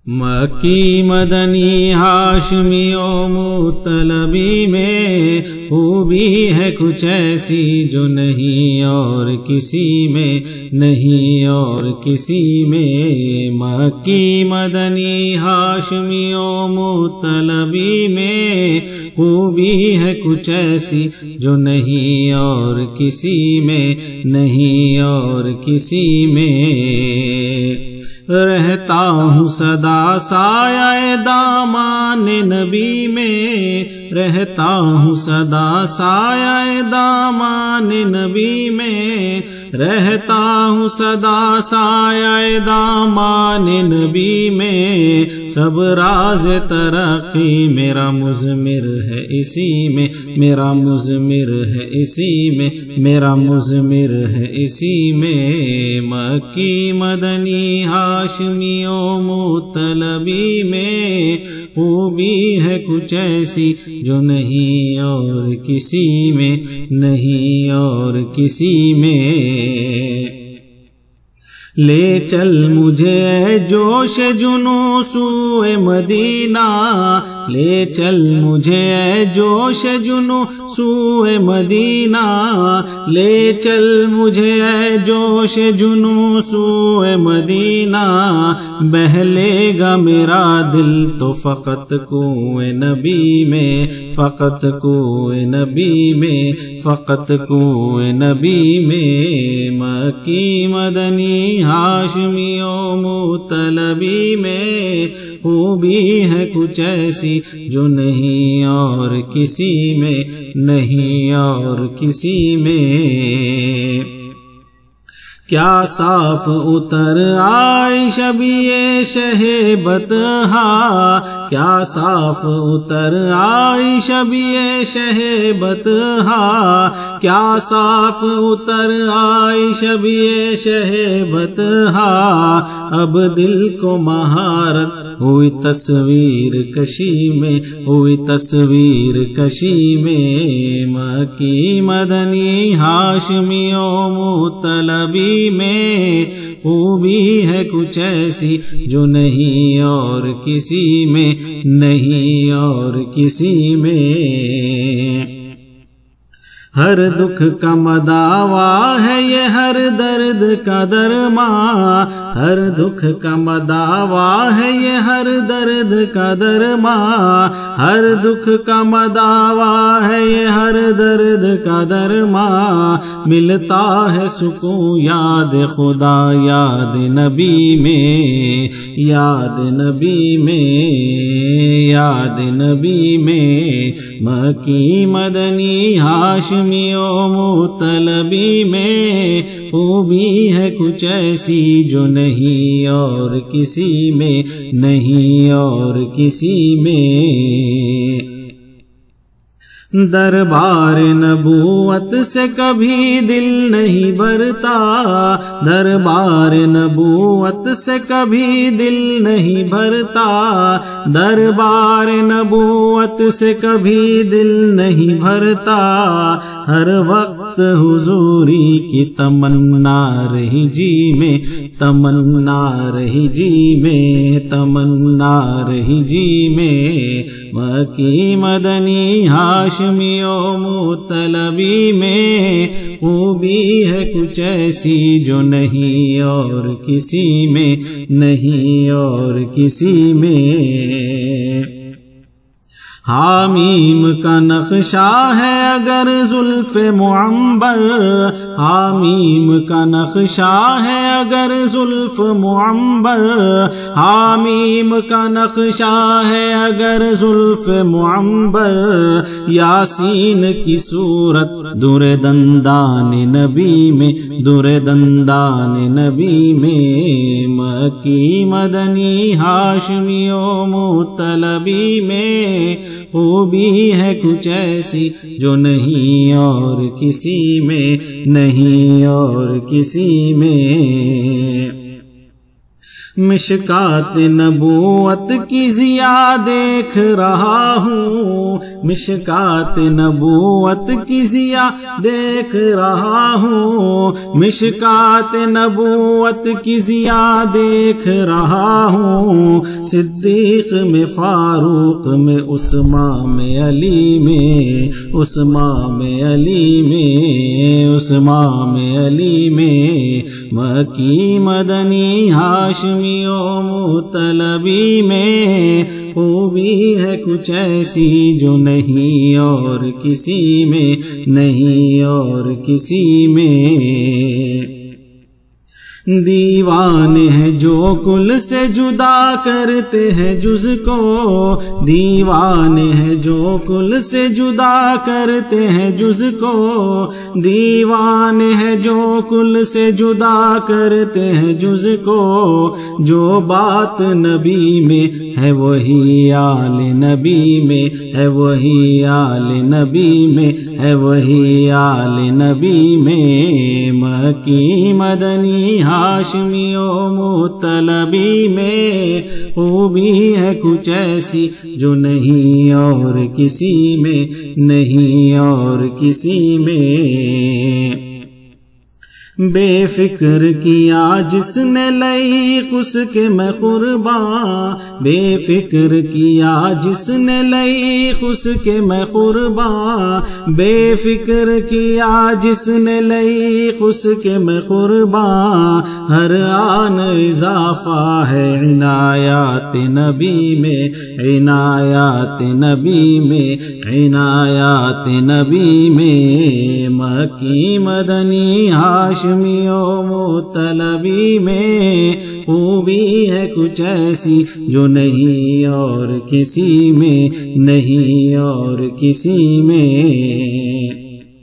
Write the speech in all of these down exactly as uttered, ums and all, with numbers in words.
مکی مدنی ہاشمی و مطلبی میں خوبی ہے کچھ ایسی جو نہیں اور کسی میں نہیں اور کسی میں مکی مدنی ہاشمی و مطلبی میں خوبی ہے کچھ ایسی جو نہیں اور کسی میں نہیں اور کسی میں رہتا ہوں صدا سایہ دامان نبی میں رہتا ہوں صدا سایہ دامان نبی میں رہتا ہوں صدا سایہ دامان نبی میں سب راز ترقی میرا مضمر ہے اسی میں میرا مضمر ہے اسی میں میرا مضمر ہے اسی میں مکی مدنی ہاشمی و مطلبی میں خوبی ہے کچھ ایسی جو نہیں اور کسی میں نہیں اور کسی میں لے چل مجھے اے جوش جنوں سوئے مدینہ لے چل مجھے اے جوش جنوں سوئے مدینہ لے چل مجھے اے جوش جنوں سوئے مدینہ بہلے گا میرا دل تو فقط کوئے نبی میں فقط کوئے نبی میں فقط کوئے نبی میں مکی مدنی ہاشمی و مطلبی میں خوبی ہے کچھ ایسی جو نہیں اور کسی میں نہیں اور کسی میں کیا صاف اتر آئی شبیہ شہ بطحا کیا صاف اتر آئی شبیہ شہ بطحا کیا صاف اتر آئی شبیہ شہ بطحا اب دل کو مہارت ہوئی تصویر کشی میں ہوئی تصویر کشی میں مکی مدنی ہاشمی و مطلبی میں خوبی ہے کچھ ایسی جو نہیں اور کسی میں نہیں اور کسی میں ہر دکھ کا مداوا ہے یہ ہر درد کا درماں ہر دکھ کا مداوا ہے یہ ہر درد کا درماں ہر دکھ کا مداوا ہے یہ ہر درد کا درماں ملتا ہے سکون یاد خدا یاد نبی میں یاد نبی میں یاد نبی میں مکی مدنی ہاشمی و مطلبی میں خوبی ہے کچھ ایسی جو نہیں اور کسی میں نہیں اور کسی میں دربار نبوت سے کبھی دل نہیں بھرتا دربار نبوت سے کبھی دل نہیں بھرتا دربار نبوت سے کبھی دل نہیں بھرتا ہر وقت حضوری کی تمنا رہی جی میں تمنا رہی جی میں تمنا رہی جی میں مکی مدنی ہاشمی و مطلبی میں خوبی ہے کچھ ایسی جو نہیں اور کسی میں نہیں اور کسی میں حامیم کا نقشہ ہے اگر زلف معنبر حامیم کا نقشہ ہے اگر زلف معنبر حامیم کا نقشہ ہے اگر زلف معنبر یاسین کی صورت در دندان نبی میں در دندان نبی میں مکی مدنی ہاشمی و مطلبی میں خوبی ہے کچھ ایسی جو نہیں اور کسی میں نہیں اور کسی میں مشکات نبوت کی ضیا دیکھ رہا ہوں، مشکات نبوت کی ضیا دیکھ رہا ہوں، مشکات نبوت کی ضیا دیکھ رہا ہوں، صدیق میں، فاروق میں، عثمان میں، علی میں، عثمان میں، علی میں، عثمان میں، علی میں، مکی مدنی ہاشمی و مطلبی میں خوبی ہے کچھ ایسی جو نہیں اور کسی میں، نہیں اور کسی میں۔ دیوانے ہیں جو کل سے جدا کرتے ہیں جز کو، دیوانے ہیں جو کل سے جدا کرتے ہیں جز کو، دیوانے ہیں جو کل سے جدا کرتے ہیں جز کو، جو بات نبی میں ہے وہی آل نبی میں ہے، وہی آل نبی میں ہے، وہی آل نبی میں، مکی مدنی ہاشمی و مطلبی میں خوبی ہے کچھ ایسی جو نہیں اور کسی میں، نہیں اور کسی میں۔ بے فکر کیا جس نے لئی اس کے میں قرباں، بے فکر کیا جس نے لئی اس کے میں قرباں، بے فکر کیا جس نے لئی اس کے میں قرباں، ہر آن اضافہ ہے عنایات نبی میں، عنایات نبی میں، عنایات نبی میں، مکی مدنی ہاشمی و مطلبی میں خوبی ہے کچھ ایسی جو نہیں اور کسی میں، نہیں اور کسی میں۔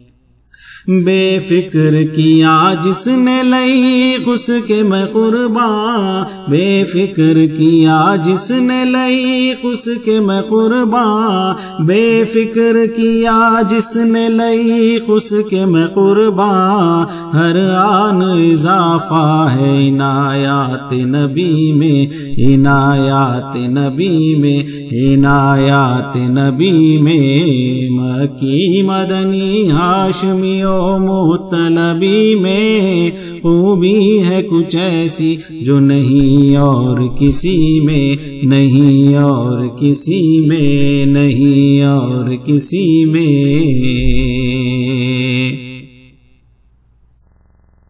بے فکر کیا جس نے لئی اس کے میں قرباں، بے فکر کیا جس نے لئی اس کے میں قرباں، بے فکر کیا جس نے لئی اس کے میں قرباں، ہر آن اضافہ ہے عنایات نبی میں، عنایات نبی میں، عنایات نبی میں، مکی مدنی ہاشمی و مطلبی میں خوبی ہے کچھ ایسی جو نہیں اور کسی میں، نہیں اور کسی میں، نہیں اور کسی میں۔